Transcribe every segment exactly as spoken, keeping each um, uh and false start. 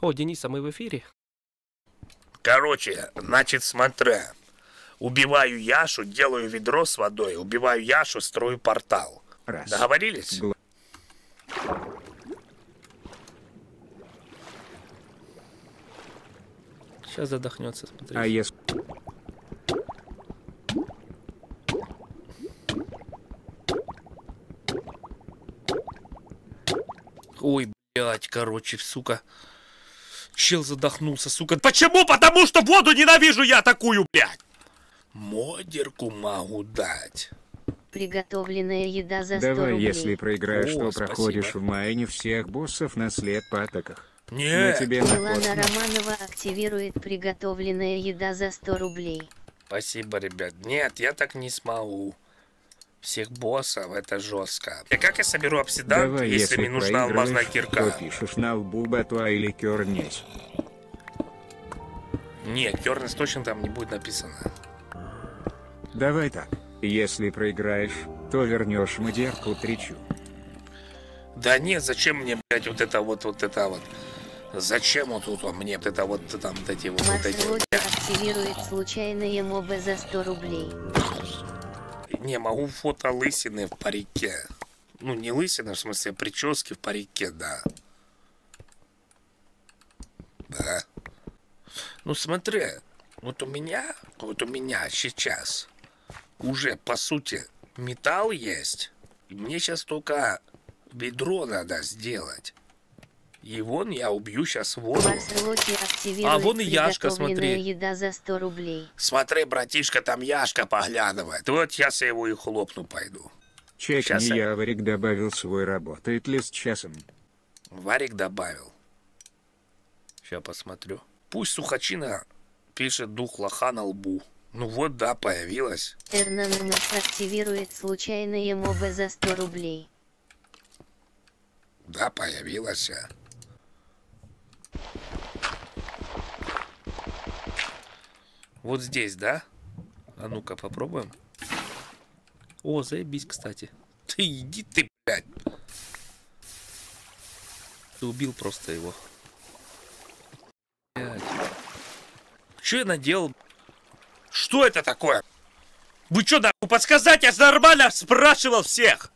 О, Денис, а мы в эфире? Короче, значит, смотря. Убиваю Яшу, делаю ведро с водой, убиваю Яшу, строю портал. Раз. Договорились? Гл... Сейчас задохнется, смотри. А если... Ой, блядь, короче, сука. Чел задохнулся, сука. Почему? Потому что воду ненавижу я такую, блядь. Модерку могу дать. Приготовленная еда за сто Давай, рублей. если проиграешь, О, то спасибо. проходишь в майне всех боссов на след по атаках. Нет. Тебе на Милана Романова активирует приготовленная еда за сто рублей. Спасибо, ребят. Нет, я так не смогу. Всех боссов, это жестко. И как я соберу обсидан, Давай, если, если мне нужна алмазная кирка? То пишешь на лбу батуа или кернесь. Не, кернес точно там не будет написано. Давай так. Если проиграешь, то вернешь модерку тричу. Да нет, зачем мне, блядь, вот это вот, вот это вот. Зачем вот тут он мне вот это вот, там вот эти вот, вот эти вот. Активирует случайные мобы за сто рублей. Не, могу фото лысины в парике. Ну, не лысина, в смысле, прически в парике, да. Да. Ну, смотри, вот у меня, вот у меня сейчас уже, по сути, металл есть. И мне сейчас только ведро надо сделать. И вон я убью сейчас воду. А вон и Яшка, смотри. Еда за сто рублей. Смотри, братишка, там Яшка поглядывает. Вот сейчас я его и хлопну пойду. Чекни, я Варик добавил свой, работает ли с часом? Варик добавил. Сейчас посмотрю. Пусть Сухачина пишет дух лоха на лбу. Ну вот, да, появилась. Эрнанумас активирует случайные мобы за сто рублей. Да, появилась. Вот здесь, да? А ну-ка, попробуем. О, заебись, кстати. Ты иди ты, блядь. Ты убил просто его. Блядь. Что я наделал? Что это такое? Вы что, нахуй подсказать? Я же нормально спрашивал всех.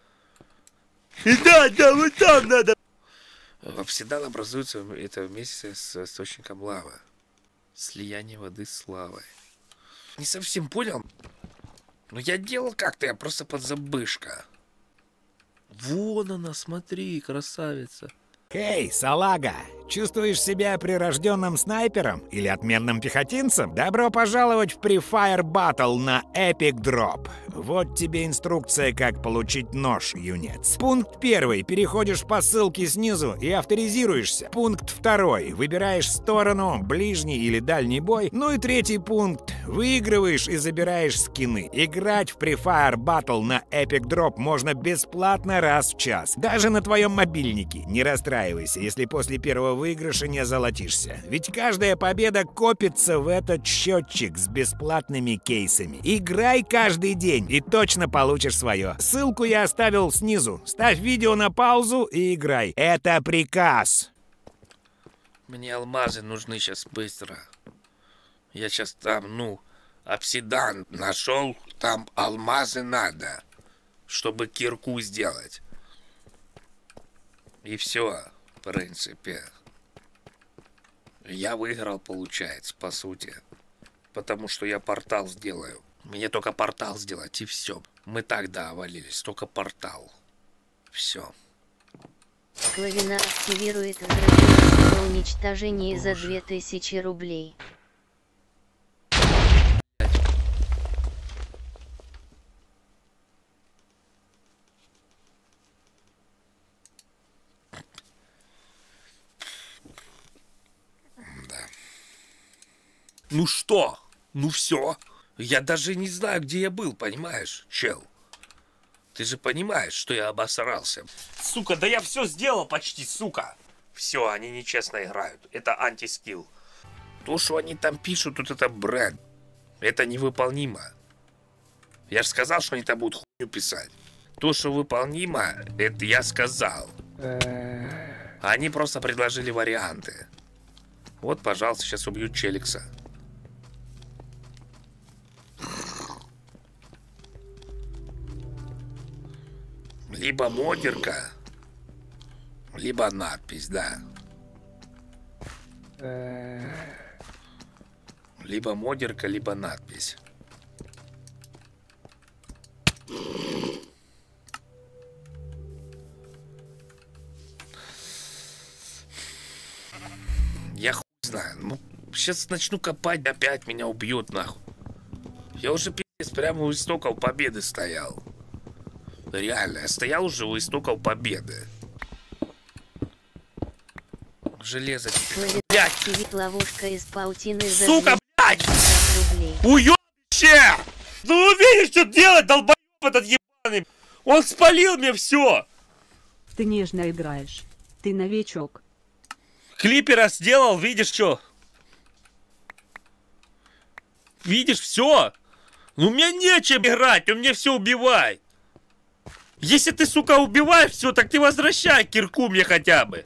Да, да, вот там надо. Обсидан образуется это вместе с источником лавы. Слияние воды с лавой. Не совсем понял. Но я делал как-то, я просто подзабышка. Вон она, смотри, красавица. Эй, салага! Чувствуешь себя прирожденным снайпером или отменным пехотинцем? Добро пожаловать в Free Fire Battle на Epic Drop. Вот тебе инструкция, как получить нож, юнец. Пункт первый. Переходишь по ссылке снизу и авторизируешься. Пункт второй. Выбираешь сторону, ближний или дальний бой. Ну и третий пункт. Выигрываешь и забираешь скины. Играть в Free Fire Battle на Epic Drop можно бесплатно раз в час. Даже на твоем мобильнике. Не расстраивайся, если после первого выигрыша не золотишься. Ведь каждая победа копится в этот счетчик с бесплатными кейсами. Играй каждый день и точно получишь свое. Ссылку я оставил снизу. Ставь видео на паузу и играй. Это приказ. Мне алмазы нужны сейчас быстро. Я сейчас там, ну, обсидан нашел. Там алмазы надо, чтобы кирку сделать. И все, в принципе. Я выиграл, получается, по сути. Потому что я портал сделаю. Мне только портал сделать, и все. Мы так, да, овалились. Только портал. Все. Клавина активирует на уничтожение за две тысячи рублей. Ну что? Ну все. Я даже не знаю, где я был, понимаешь, чел? Ты же понимаешь, что я обосрался. Сука, да я все сделал почти, сука. Все, они нечестно играют. Это антискилл. То, что они там пишут, тут это бренд. Это невыполнимо. Я же сказал, что они там будут хуйню писать. То, что выполнимо, это я сказал. Они просто предложили варианты. Вот, пожалуйста, сейчас убью Челикса. Либо модерка, либо надпись, да. Либо модерка, либо надпись. Я хуй знаю. Ну, сейчас начну копать, опять меня убьют, нахуй. Я уже, пиздец, прямо у истоков победы стоял. Реально, я стоял уже у истоков победы. Железо. Блядь. Ловушка из паутины за Сука, блядь! рублей. Уёбище! Ну видишь, что делать, долбоёб этот ебаный! Он спалил мне все! Ты нежно играешь. Ты новичок. Клипера сделал, видишь что? Видишь, все? Ну мне нечем играть, он мне все убивает. Если ты, сука, убиваешь все, так ты возвращай кирку мне хотя бы.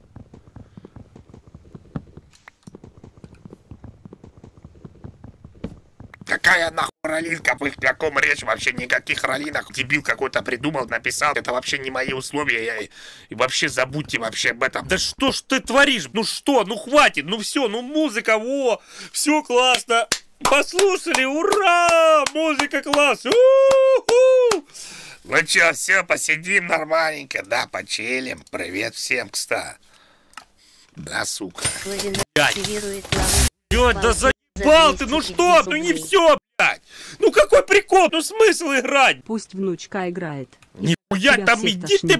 Какая нахуй ролинка, вы о каком речь? Вообще никаких ролинок. Дебил какой-то придумал, написал. Это вообще не мои условия. Я... И вообще забудьте вообще об этом. Да что ж ты творишь? Ну что? Ну хватит. Ну все. Ну музыка. Во. Все классно. Послушали. Ура! Музыка класс. У-ху! Ну что, все, посидим нормальненько. Да, почилим. Привет всем, кстати. Да, сука. Активирует ловушку. Ё, да заебал ты, ну что, ну не все, блядь. Ну какой прикол, ну смысл играть? Пусть внучка играет. Нихуя там, всех иди ты. тошнит.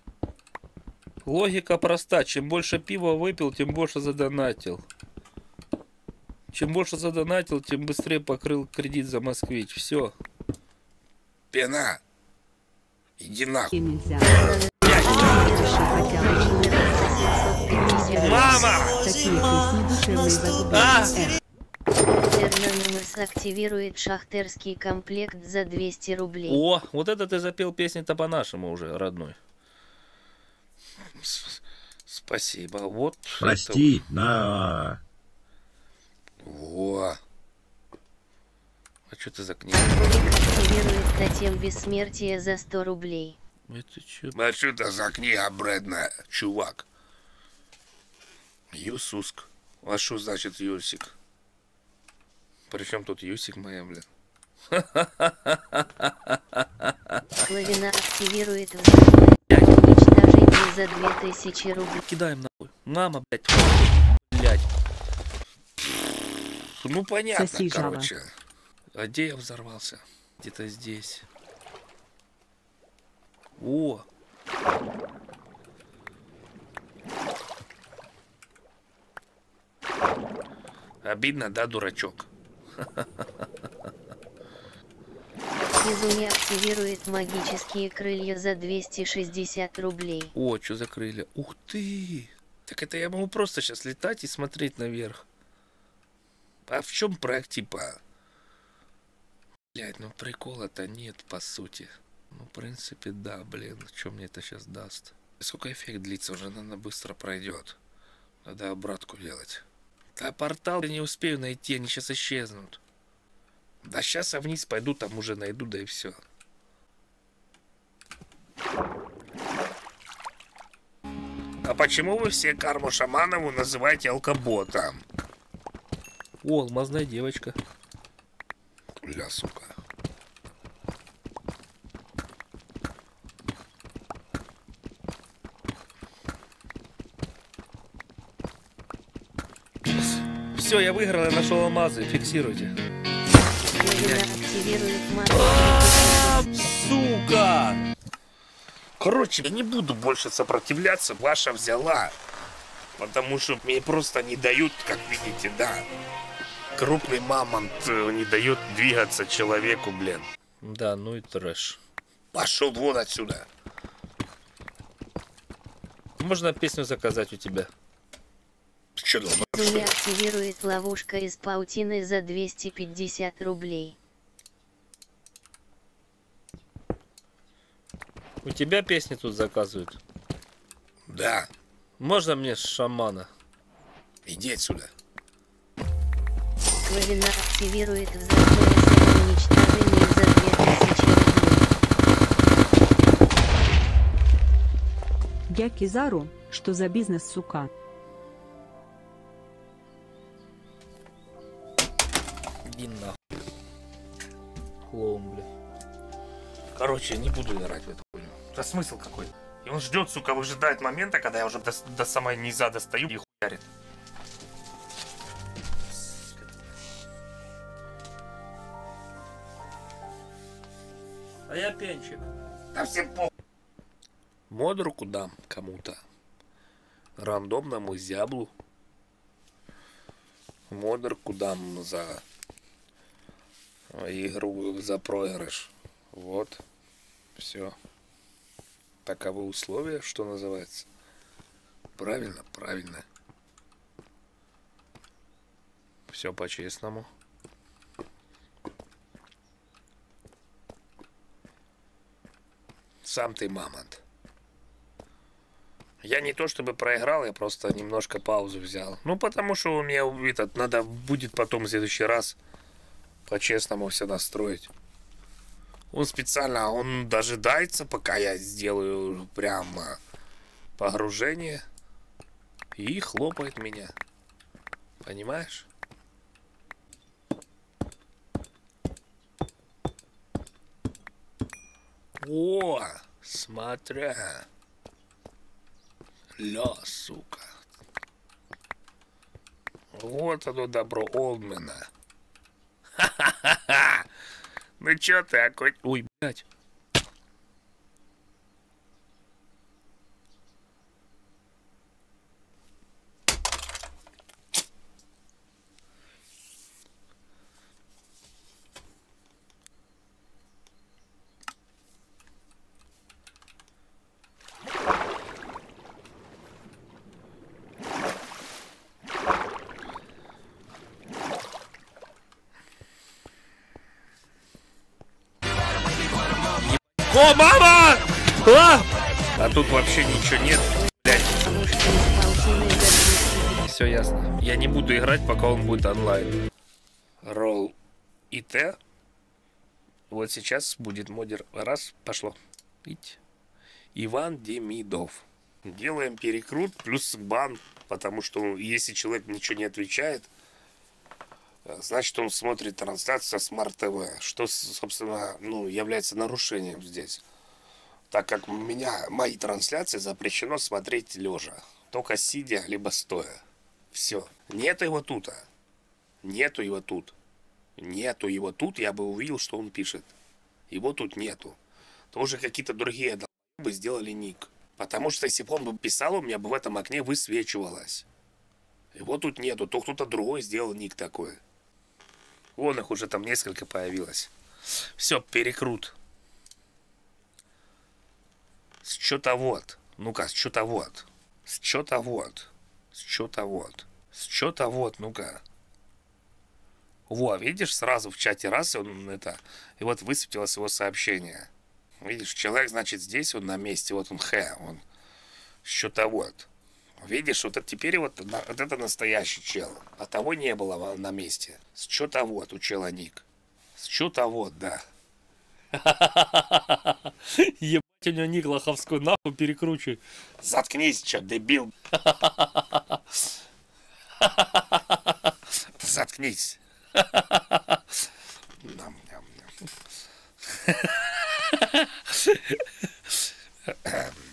Логика проста. Чем больше пива выпил, тем больше задонатил. Чем больше задонатил, тем быстрее покрыл кредит за Москвич. Все. Пена. Иди нахуй. И нельзя. Мама! Такие песни душевные загубят. А! Эрнанумес активирует шахтерский комплект за двести рублей. О, вот это ты запел песни-то по-нашему уже, родной. С- Спасибо. Вот. Прости, на... это- Во. А что ты за книга? Активирует тотем бессмертия за сто рублей. Это что? А что это за книга бредная, чувак? Юсуск. А что значит Юсик? Причем тут Юсик моя, блин? Лавина активирует взрывное уничтожение за две тысячи рублей. Кидаем нахуй. Мама, блядь. Блядь. Ну понятно, Соси, жаба. короче. А где я взорвался? Где-то здесь. О! Обидно, да, дурачок? Изуми активирует магические крылья за двести шестьдесят рублей. О, что закрыли? Ух ты! Так это я могу просто сейчас летать и смотреть наверх. А в чем проект типа? Блять, ну прикола-то нет, по сути. Ну, в принципе, да, блин. Что мне это сейчас даст? Сколько эффект длится, уже, наверное, быстро пройдет. Надо обратку делать. Да портал я не успею найти, они сейчас исчезнут. Да сейчас я вниз пойду, там уже найду, да и все. А почему вы все Карму Шаманову называете алкоботом? О, алмазная девочка. Ля, сука. Все, я выиграл, я нашел алмазы. Фиксируйте. Лавина активирует магию. Сука! Короче, я не буду больше сопротивляться, ваша взяла. Потому что мне просто не дают, как видите, да. Крупный мамонт э, не дает двигаться человеку, блин. Да, ну и трэш. Пошел вон отсюда. Можно песню заказать у тебя? Ты что думал? Изуми активирует ловушка из паутины за двести пятьдесят рублей. У тебя песни тут заказывают? Да. Можно мне с шамана? Иди отсюда. Вавина активирует в законе самоуничтожение за две тысячи рублей. Я Кизару, что за бизнес, сука? Иди нахуй. Клоун, бля. Короче, я не буду играть в эту хуйню. Это смысл какой? И он ждет, сука, выжидает момента, когда я уже до, до самой низа достаю и хуярит. А я пенчик. Да всем по... Модруку дам кому-то. Рандомному зяблу. Модруку дам за игру, за проигрыш. Вот. Все. Таковы условия, что называется. Правильно, правильно. Все по-честному. Сам ты мамонт. Я не то чтобы проиграл, я просто немножко паузу взял. Ну, потому что у меня этот, надо будет потом в следующий раз по-честному все настроить. Он специально, он дожидается, пока я сделаю прямо погружение. И хлопает меня. Понимаешь? О, смотря. Ля, сука. Вот оно добро Олдмена. Ха-ха-ха-ха. Ну чё ты, оконь... Ой, блядь. О, мама! А! А тут вообще ничего нет. Блядь. Потому что из паутины гордится. Все ясно. Я не буду играть, пока он будет онлайн. Ролл и Т. Вот сейчас будет модер. Раз, пошло. Видите? Иван Демидов. Делаем перекрут плюс бан, потому что если человек ничего не отвечает, значит, он смотрит трансляцию со Smart ти ви, что, собственно, ну, является нарушением здесь. Так как у меня, мои трансляции запрещено смотреть лежа. Только сидя, либо стоя. Все. Нету его тут. Нету его тут. Нету его тут, я бы увидел, что он пишет. Его тут нету. Тоже какие-то другие бы сделали ник. Потому что если бы он бы писал, у меня бы в этом окне высвечивалось. Его тут нету, то кто-то другой сделал ник такой. Вон их уже там несколько появилось. Все, перекрут. Счета вот. Ну-ка, счета вот. Счета вот. Счета вот. Счета вот, ну-ка. Во, видишь, сразу в чате раз он это. И вот высветилось его сообщение. Видишь, человек, значит, здесь он на месте. Вот он Х. Он счета вот. Видишь, вот это теперь вот, вот это настоящий чел. А того не было на месте. Счета вот у чела ник. Счета вот, да. Ебать, у него ник лоховской, нахуй перекручивай. Заткнись, чё, дебил. Заткнись. Ням-ням-ням.